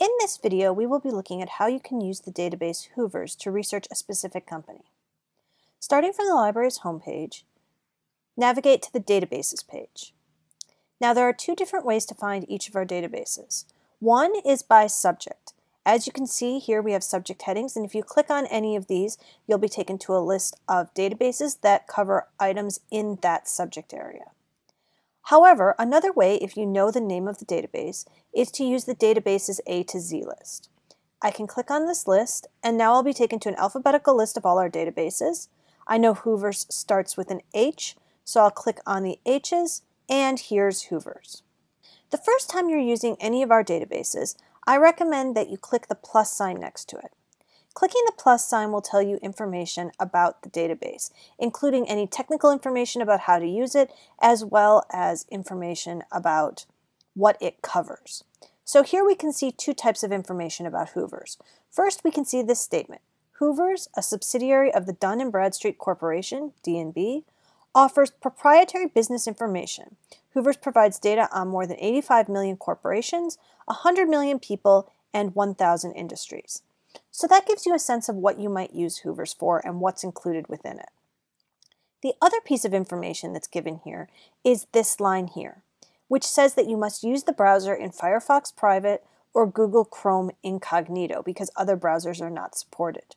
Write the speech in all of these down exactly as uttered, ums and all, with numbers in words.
In this video, we will be looking at how you can use the database Hoovers to research a specific company. Starting from the library's homepage, navigate to the Databases page. Now there are two different ways to find each of our databases. One is by subject. As you can see here, we have subject headings, and if you click on any of these, you'll be taken to a list of databases that cover items in that subject area. However, another way, if you know the name of the database, is to use the database's A to Z list. I can click on this list, and now I'll be taken to an alphabetical list of all our databases. I know Hoovers starts with an H, so I'll click on the H's, and here's Hoovers. The first time you're using any of our databases, I recommend that you click the plus sign next to it. Clicking the plus sign will tell you information about the database, including any technical information about how to use it, as well as information about what it covers. So here we can see two types of information about Hoovers. First, we can see this statement. Hoovers, a subsidiary of the Dun and Bradstreet Corporation, D and B, offers proprietary business information. Hoovers provides data on more than eighty-five million corporations, one hundred million people, and one thousand industries. So that gives you a sense of what you might use Hoovers for and what's included within it. The other piece of information that's given here is this line here, which says that you must use the browser in Firefox Private or Google Chrome Incognito because other browsers are not supported.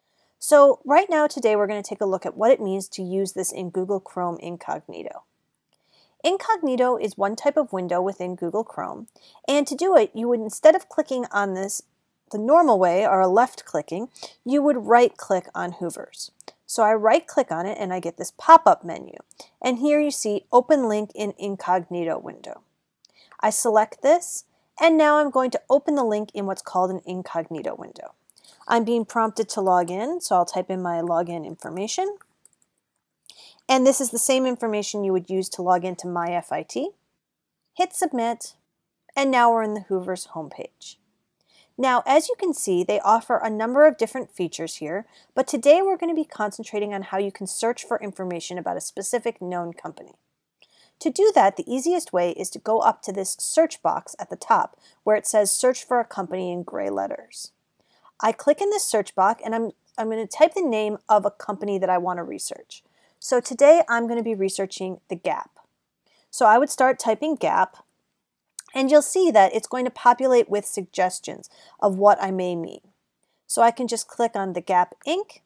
So right now today we're going to take a look at what it means to use this in Google Chrome Incognito. Incognito is one type of window within Google Chrome, and to do it you would, instead of clicking on this the normal way, or left clicking, you would right click on Hoovers. So I right click on it and I get this pop-up menu, and here you see Open Link in Incognito window. I select this, and now I'm going to open the link in what's called an Incognito window. I'm being prompted to log in, so I'll type in my login information. And this is the same information you would use to log into MyFIT. Hit Submit, and now we're in the Hoovers homepage. Now, as you can see, they offer a number of different features here, but today we're going to be concentrating on how you can search for information about a specific known company. To do that, the easiest way is to go up to this search box at the top where it says Search for a Company in gray letters. I click in this search box and I'm, I'm going to type the name of a company that I want to research. So today I'm going to be researching the Gap. So I would start typing Gap, and you'll see that it's going to populate with suggestions of what I may mean. So I can just click on the Gap Incorporated,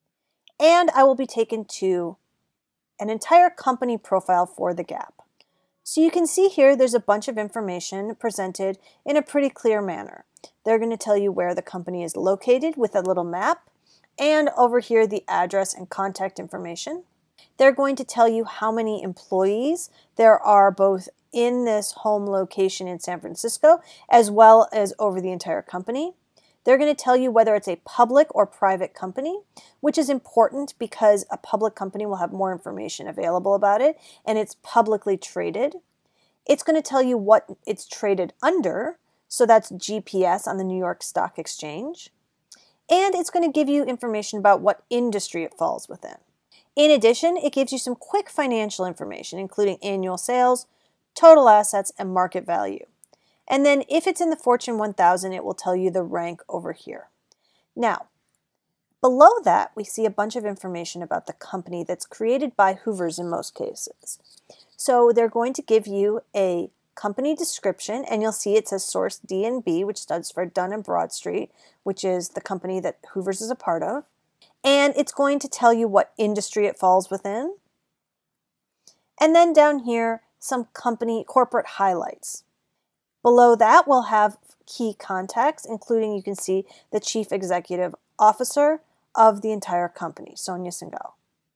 and I will be taken to an entire company profile for the Gap. So you can see here there's a bunch of information presented in a pretty clear manner. They're going to tell you where the company is located with a little map, and over here the address and contact information. They're going to tell you how many employees there are both in this home location in San Francisco, as well as over the entire company. They're going to tell you whether it's a public or private company, which is important because a public company will have more information available about it, and it's publicly traded. It's going to tell you what it's traded under, so that's G P S on the New York Stock Exchange. And it's going to give you information about what industry it falls within. In addition, it gives you some quick financial information, including annual sales, total assets, and market value. And then if it's in the Fortune one thousand, it will tell you the rank over here. Now, below that, we see a bunch of information about the company that's created by Hoovers in most cases. So they're going to give you a company description, and you'll see it says source D and B, which stands for Dun and Bradstreet, which is the company that Hoovers is a part of. And it's going to tell you what industry it falls within. And then down here, some company corporate highlights. Below that, we'll have key contacts, including, you can see, the Chief Executive Officer of the entire company, Sonia Singhal.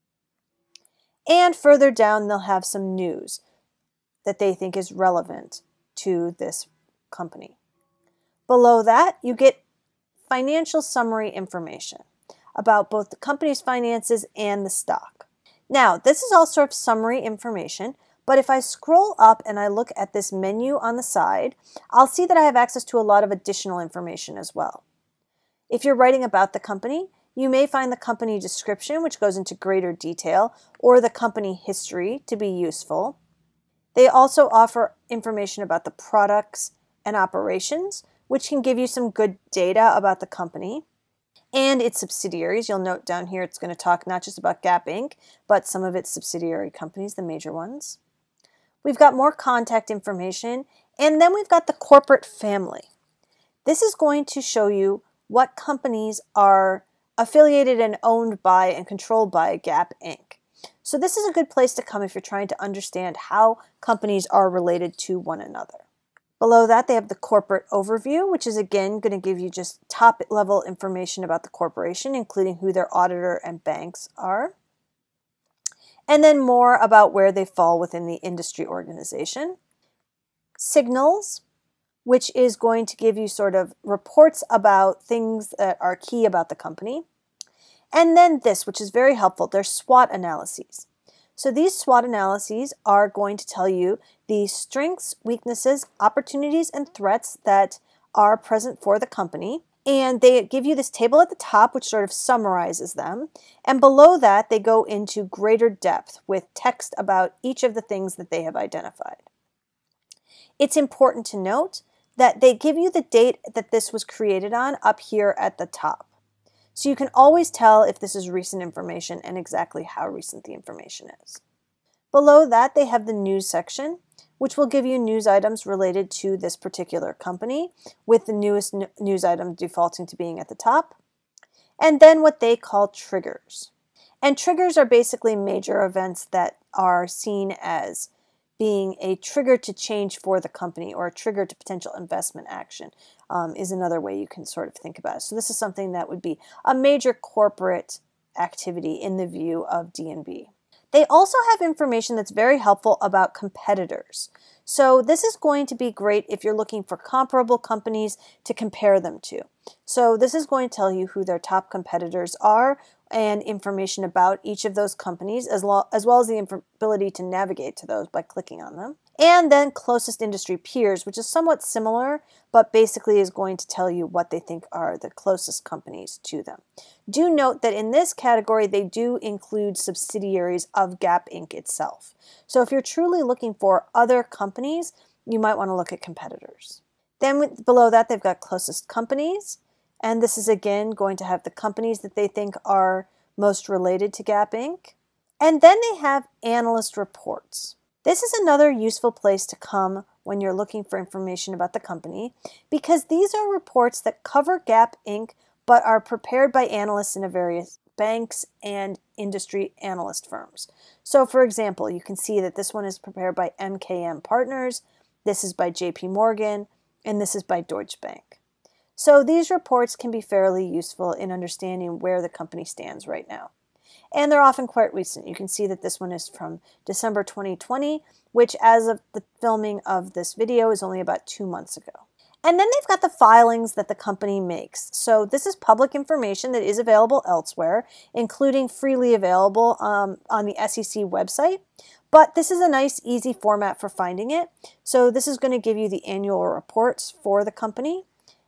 And further down, they'll have some news that they think is relevant to this company. Below that, you get financial summary information about both the company's finances and the stock. Now, this is all sort of summary information, but if I scroll up and I look at this menu on the side, I'll see that I have access to a lot of additional information as well. If you're writing about the company, you may find the company description, which goes into greater detail, or the company history to be useful. They also offer information about the products and operations, which can give you some good data about the company and its subsidiaries. You'll note down here it's going to talk not just about Gap Incorporated, but some of its subsidiary companies, the major ones. We've got more contact information, and then we've got the corporate family. This is going to show you what companies are affiliated and owned by and controlled by Gap Incorporated. So this is a good place to come if you're trying to understand how companies are related to one another. Below that, they have the corporate overview, which is again going to give you just top level information about the corporation, including who their auditor and banks are. And then more about where they fall within the industry organization. Signals, which is going to give you sort of reports about things that are key about the company. And then this, which is very helpful, they're SWOT analyses. So these SWOT analyses are going to tell you the strengths, weaknesses, opportunities, and threats that are present for the company. And they give you this table at the top, which sort of summarizes them. And below that, they go into greater depth with text about each of the things that they have identified. It's important to note that they give you the date that this was created on up here at the top. So you can always tell if this is recent information and exactly how recent the information is. Below that, they have the news section, which will give you news items related to this particular company, with the newest news item defaulting to being at the top. And then what they call triggers. And triggers are basically major events that are seen as being a trigger to change for the company or a trigger to potential investment action um, is another way you can sort of think about it. So this is something that would be a major corporate activity in the view of D and B. They also have information that's very helpful about competitors. So this is going to be great if you're looking for comparable companies to compare them to. So this is going to tell you who their top competitors are and information about each of those companies, as, lo as well as the ability to navigate to those by clicking on them. And then closest industry peers, which is somewhat similar, but basically is going to tell you what they think are the closest companies to them. Do note that in this category, they do include subsidiaries of Gap Incorporated itself. So if you're truly looking for other companies, you might want to look at competitors. Then with, below that, they've got closest companies. And this is again going to have the companies that they think are most related to Gap Incorporated. And then they have Analyst Reports. This is another useful place to come when you're looking for information about the company, because these are reports that cover Gap Incorporated but are prepared by analysts in various banks and industry analyst firms. So for example, you can see that this one is prepared by M K M Partners, this is by J P Morgan, and this is by Deutsche Bank. So these reports can be fairly useful in understanding where the company stands right now. And they're often quite recent. You can see that this one is from December twenty twenty, which as of the filming of this video is only about two months ago. And then they've got the filings that the company makes. So this is public information that is available elsewhere, including freely available um, on the S E C website. But this is a nice, easy format for finding it. So this is going to give you the annual reports for the company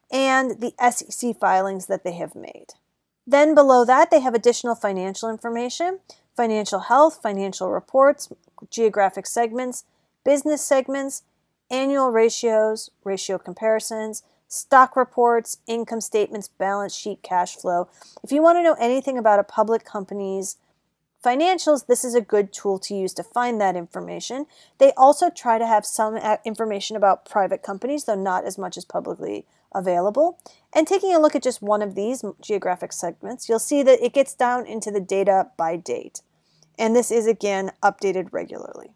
and the S E C filings that they have made. Then below that, they have additional financial information, financial health, financial reports, geographic segments, business segments, annual ratios, ratio comparisons, stock reports, income statements, balance sheet, cash flow. If you want to know anything about a public company's financials, this is a good tool to use to find that information. They also try to have some information about private companies, though not as much as publicly available. And taking a look at just one of these geographic segments, you'll see that it gets down into the data by date. And this is, again, updated regularly.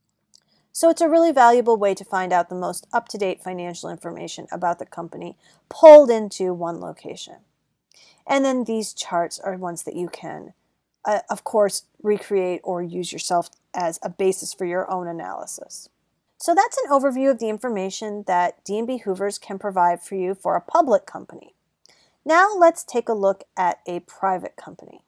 So it's a really valuable way to find out the most up-to-date financial information about the company pulled into one location. And then these charts are ones that you can, uh, of course, recreate or use yourself as a basis for your own analysis. So that's an overview of the information that D and B Hoovers can provide for you for a public company. Now let's take a look at a private company.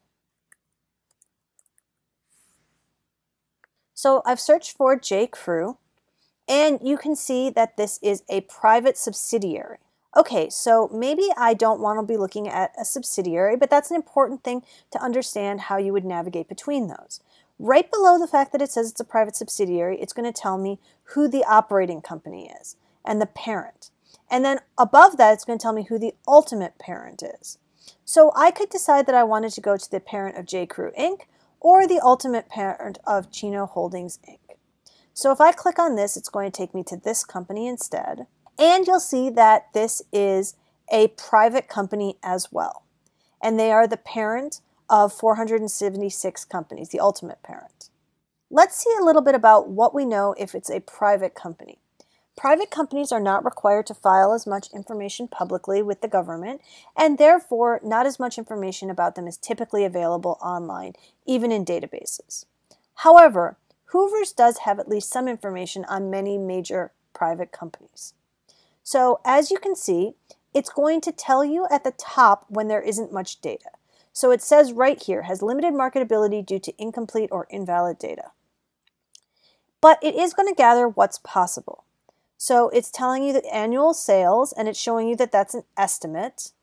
So I've searched for J. Crew, and you can see that this is a private subsidiary. Okay, so maybe I don't want to be looking at a subsidiary, but that's an important thing to understand how you would navigate between those. Right below the fact that it says it's a private subsidiary, it's going to tell me who the operating company is and the parent. And then above that, it's going to tell me who the ultimate parent is. So I could decide that I wanted to go to the parent of J. Crew Incorporated or the ultimate parent of Chino Holdings Incorporated. So if I click on this, it's going to take me to this company instead. And you'll see that this is a private company as well. And they are the parent of four hundred seventy-six companies, the ultimate parent. Let's see a little bit about what we know if it's a private company. Private companies are not required to file as much information publicly with the government, and therefore not as much information about them is typically available online, even in databases. However, Hoovers does have at least some information on many major private companies. So as you can see, it's going to tell you at the top when there isn't much data. So it says right here, has limited marketability due to incomplete or invalid data. But it is going to gather what's possible. So it's telling you the annual sales, and it's showing you that that's an estimate.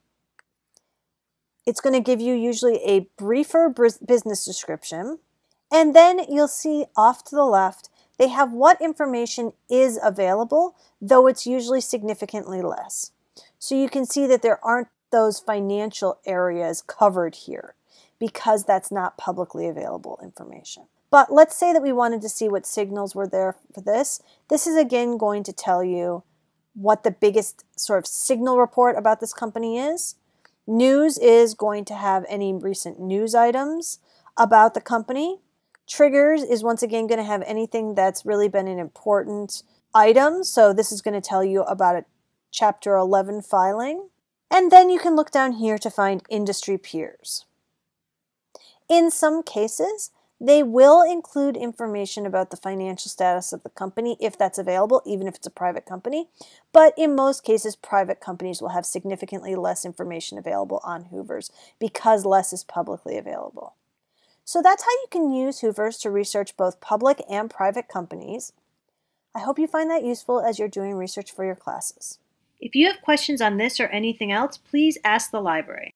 It's going to give you usually a briefer business description. And then you'll see off to the left, they have what information is available, though it's usually significantly less. So you can see that there aren't those financial areas covered here because that's not publicly available information. But let's say that we wanted to see what signals were there for this. This is again going to tell you what the biggest sort of signal report about this company is. News is going to have any recent news items about the company. Triggers is once again going to have anything that's really been an important item. So this is going to tell you about a Chapter eleven filing. And then you can look down here to find industry peers. In some cases, they will include information about the financial status of the company if that's available, even if it's a private company. But in most cases, private companies will have significantly less information available on Hoovers because less is publicly available. So that's how you can use Hoovers to research both public and private companies. I hope you find that useful as you're doing research for your classes. If you have questions on this or anything else, please ask the library.